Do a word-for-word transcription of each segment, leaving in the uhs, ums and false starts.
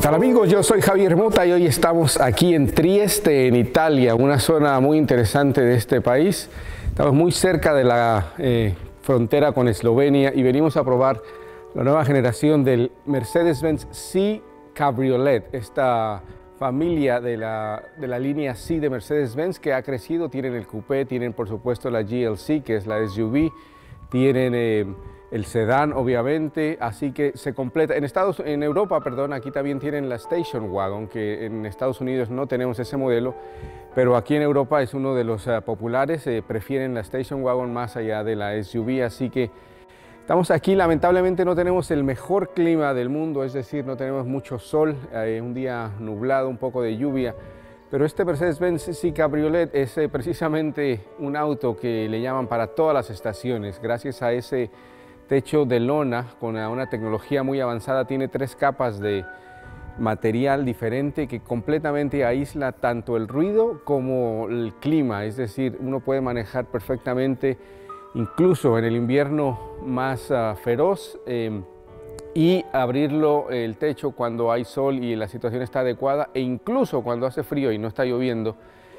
tal amigos? Yo soy Javier Mota y hoy estamos aquí en Trieste, en Italia, una zona muy interesante de este país. Estamos muy cerca de la eh, frontera con Eslovenia y venimos a probar la nueva generación del Mercedes-Benz C-Cabriolet, esta familia de la, de la línea C de Mercedes-Benz que ha crecido. Tienen el coupé, tienen por supuesto la G L C, que es la S U V, tienen eh, el sedán obviamente, así que se completa. En, Estados, en Europa, perdón, aquí también tienen la Station Wagon, que en Estados Unidos no tenemos ese modelo, pero aquí en Europa es uno de los uh, populares, eh, prefieren la Station Wagon más allá de la S U V, así que estamos aquí. Lamentablemente no tenemos el mejor clima del mundo, es decir, no tenemos mucho sol, eh, un día nublado, un poco de lluvia, pero este Mercedes-Benz C-Cabriolet es eh, precisamente un auto que le llaman para todas las estaciones, gracias a ese techo de lona con una tecnología muy avanzada. Tiene tres capas de material diferente que completamente aísla tanto el ruido como el clima, es decir, uno puede manejar perfectamente incluso en el invierno más uh, feroz eh, y abrirlo el techo cuando hay sol y la situación está adecuada, e incluso cuando hace frío y no está lloviendo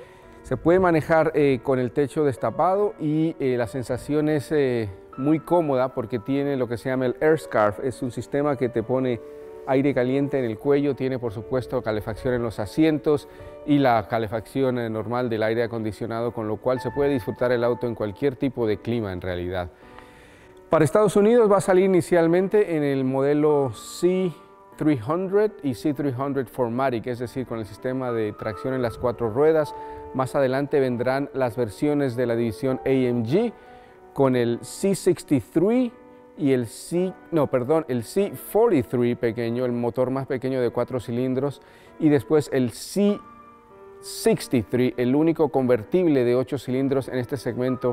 se puede manejar eh, con el techo destapado, y eh, la sensación es eh, muy cómoda porque tiene lo que se llama el Air Scarf. Es un sistema que te pone aire caliente en el cuello, tiene por supuesto calefacción en los asientos y la calefacción eh, normal del aire acondicionado, con lo cual se puede disfrutar el auto en cualquier tipo de clima en realidad. Para Estados Unidos va a salir inicialmente en el modelo C trescientos y C trescientos cuatro matic, es decir, con el sistema de tracción en las cuatro ruedas. Más adelante vendrán las versiones de la división A M G con el C sesenta y tres y el C, no, perdón, el C cuarenta y tres pequeño, el motor más pequeño de cuatro cilindros, y después el C sesenta y tres, el único convertible de ocho cilindros en este segmento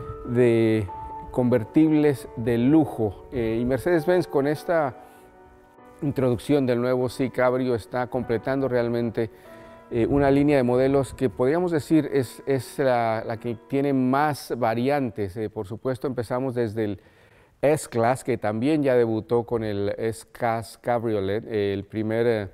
de convertibles de lujo. Eh, y Mercedes-Benz, con esta introducción del nuevo C-Cabrio, está completando realmente Eh, una línea de modelos que podríamos decir es, es la, la que tiene más variantes. Eh, por supuesto, empezamos desde el S-Class, que también ya debutó con el S-Class Cabriolet, eh, el primer, eh,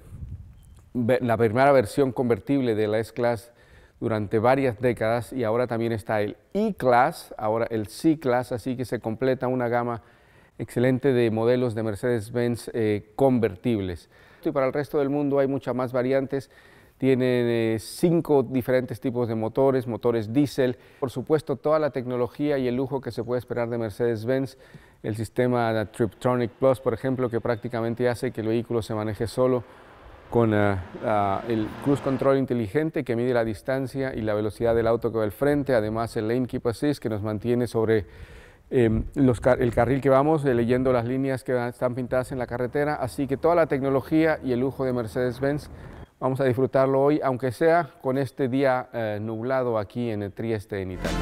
la primera versión convertible de la S-Class durante varias décadas, y ahora también está el E-Class, ahora el C-Class, así que se completa una gama excelente de modelos de Mercedes-Benz eh, convertibles. Y para el resto del mundo hay muchas más variantes. Tienen eh, cinco diferentes tipos de motores, motores diésel. Por supuesto, toda la tecnología y el lujo que se puede esperar de Mercedes-Benz. El sistema Triptronic Plus, por ejemplo, que prácticamente hace que el vehículo se maneje solo, con uh, uh, el cruise control inteligente que mide la distancia y la velocidad del auto que va al frente. Además, el Lane Keep Assist, que nos mantiene sobre eh, los car el carril que vamos, eh, leyendo las líneas que están pintadas en la carretera. Así que toda la tecnología y el lujo de Mercedes-Benz vamos a disfrutarlo hoy, aunque sea con este día eh, nublado aquí en Trieste, en Italia.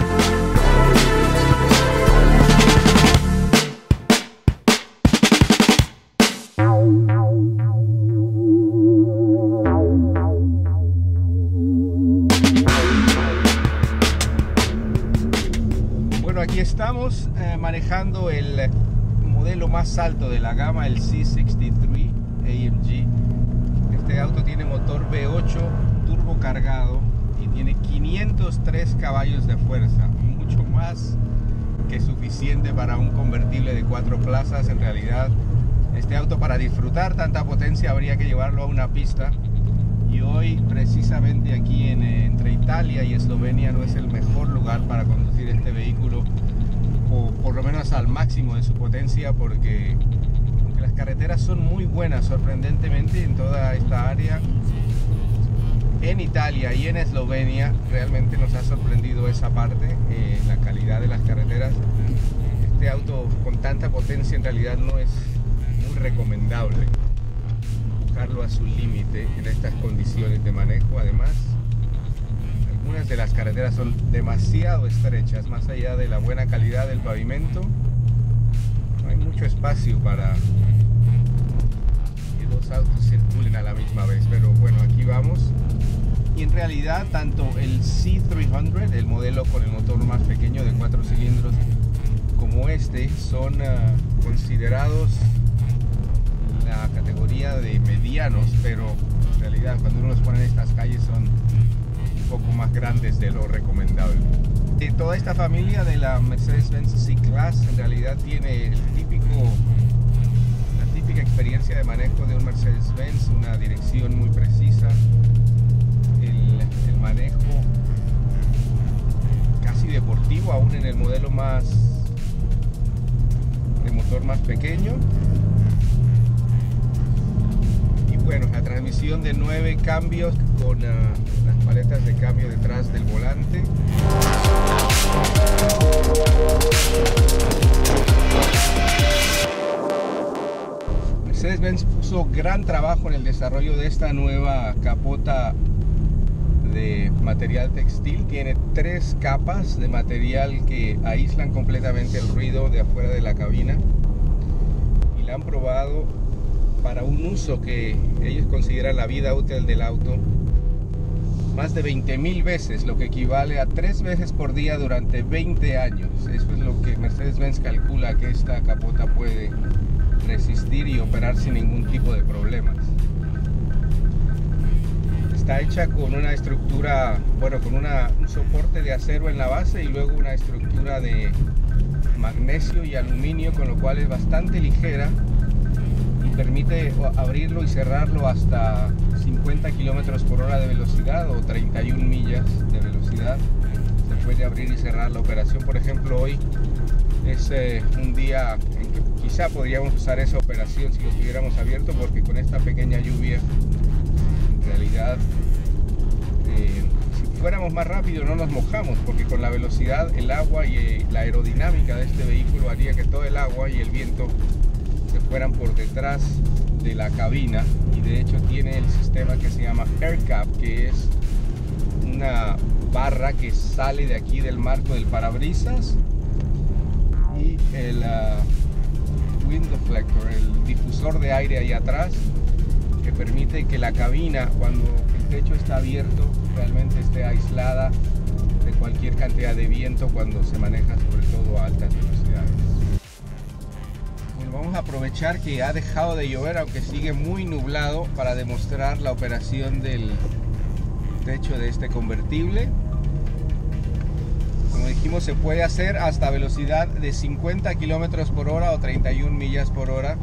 Bueno, aquí estamos eh, manejando el modelo más alto de la gama, el C sesenta y tres A M G. Este auto tiene motor V ocho turbo cargado y tiene quinientos tres caballos de fuerza, mucho más que suficiente para un convertible de cuatro plazas. En realidad, este auto, para disfrutar tanta potencia, habría que llevarlo a una pista, y hoy precisamente aquí en, entre Italia y Eslovenia no es el mejor lugar para conducir este vehículo, o por lo menos al máximo de su potencia, porque las carreteras son muy buenas, sorprendentemente, en toda esta área. En Italia y en Eslovenia realmente nos ha sorprendido esa parte, eh, la calidad de las carreteras. Este auto con tanta potencia en realidad no es muy recomendable buscarlo a su límite en estas condiciones de manejo. Además, algunas de las carreteras son demasiado estrechas, más allá de la buena calidad del pavimento. No hay mucho espacio para que dos autos circulen a la misma vez, pero bueno, aquí vamos. Y en realidad, tanto el C trescientos, el modelo con el motor más pequeño de cuatro cilindros, como este, son uh, considerados la categoría de medianos, pero en realidad cuando uno los pone en estas calles son un poco más grandes de lo recomendable. Y toda esta familia de la Mercedes-Benz C-Class en realidad tiene el típico, la típica experiencia de manejo de un Mercedes-Benz, una dirección muy precisa, el, el manejo casi deportivo, aún en el modelo más de motor más pequeño. Y bueno, la transmisión de nueve cambios con uh, las paletas de cambio detrás del volante. Mercedes-Benz puso gran trabajo en el desarrollo de esta nueva capota de material textil. Tiene tres capas de material que aíslan completamente el ruido de afuera de la cabina, y la han probado para un uso que ellos consideran la vida útil del auto más de veinte mil veces, lo que equivale a tres veces por día durante veinte años. Eso es lo que Mercedes-Benz calcula que esta capota puede resistir y operar sin ningún tipo de problemas. Está hecha con una estructura, bueno, con una, un soporte de acero en la base y luego una estructura de magnesio y aluminio, con lo cual es bastante ligera y permite abrirlo y cerrarlo hasta cincuenta kilómetros por hora de velocidad o treinta y una millas de velocidad. Se puede abrir y cerrar la operación. Por ejemplo, hoy es eh, un día en que quizá podríamos usar esa operación si lo tuviéramos abierto, porque con esta pequeña lluvia en realidad eh, si fuéramos más rápido no nos mojamos, porque con la velocidad, el agua y eh, la aerodinámica de este vehículo haría que todo el agua y el viento se fueran por detrás de la cabina. Y de hecho tiene el sistema que se llama Air Cap, que es una barra que sale de aquí del marco del parabrisas, y el uh, wind deflector, el difusor de aire ahí atrás, que permite que la cabina, cuando el techo está abierto, realmente esté aislada de cualquier cantidad de viento cuando se maneja sobre todo a altas velocidades. Bueno, vamos a aprovechar que ha dejado de llover, aunque sigue muy nublado, para demostrar la operación del techo de este convertible. Como dijimos, se puede hacer hasta velocidad de cincuenta kilómetros por hora o treinta y una millas por hora.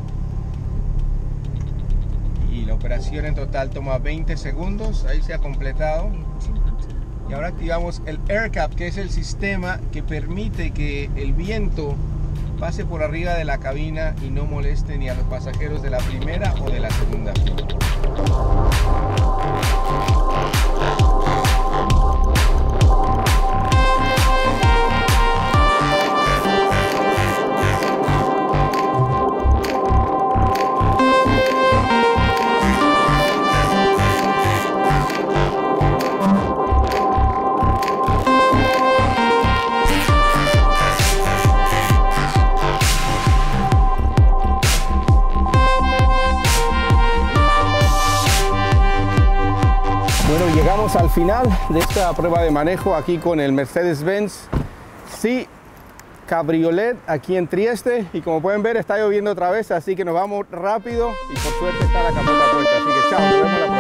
Y la operación en total toma veinte segundos. Ahí se ha completado. Y ahora activamos el Air Cap, que es el sistema que permite que el viento pase por arriba de la cabina y no moleste ni a los pasajeros de la primera o de la segunda fila. Bueno, llegamos al final de esta prueba de manejo aquí con el Mercedes-Benz C-Cabriolet aquí en Trieste, y como pueden ver está lloviendo otra vez, así que nos vamos rápido y por suerte está la capota puesta, así que chao, nos vemos la próxima.